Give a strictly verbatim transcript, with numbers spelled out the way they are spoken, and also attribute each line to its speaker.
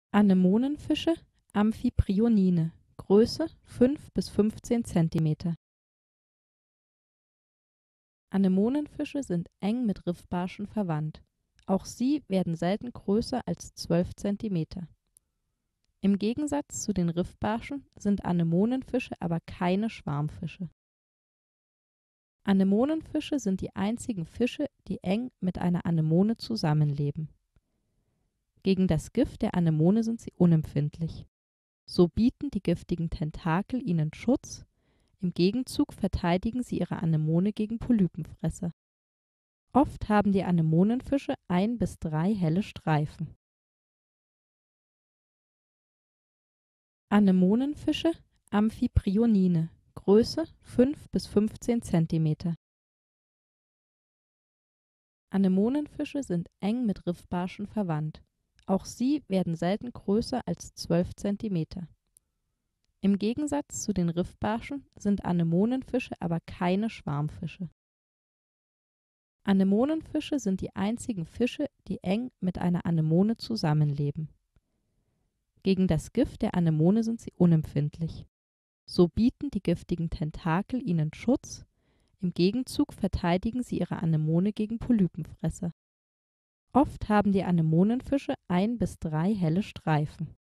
Speaker 1: Anemonenfische Amphiprionine, Größe fünf bis fünfzehn Zentimeter. Anemonenfische sind eng mit Riffbarschen verwandt. Auch sie werden selten größer als zwölf Zentimeter. Im Gegensatz zu den Riffbarschen sind Anemonenfische aber keine Schwarmfische. Anemonenfische sind die einzigen Fische, die eng mit einer Anemone zusammenleben. Gegen das Gift der Anemone sind sie unempfindlich. So bieten die giftigen Tentakel ihnen Schutz, im Gegenzug verteidigen sie ihre Anemone gegen Polypenfresser. Oft haben die Anemonenfische ein bis drei helle Streifen. Anemonenfische Amphiprionine, Größe fünf bis fünfzehn Zentimeter. Anemonenfische sind eng mit Riffbarschen verwandt. Auch sie werden selten größer als zwölf Zentimeter. Im Gegensatz zu den Riffbarschen sind Anemonenfische aber keine Schwarmfische. Anemonenfische sind die einzigen Fische, die eng mit einer Anemone zusammenleben. Gegen das Gift der Anemone sind sie unempfindlich. So bieten die giftigen Tentakel ihnen Schutz, im Gegenzug verteidigen sie ihre Anemone gegen Polypenfresser. Oft haben die Anemonenfische ein bis drei helle Streifen.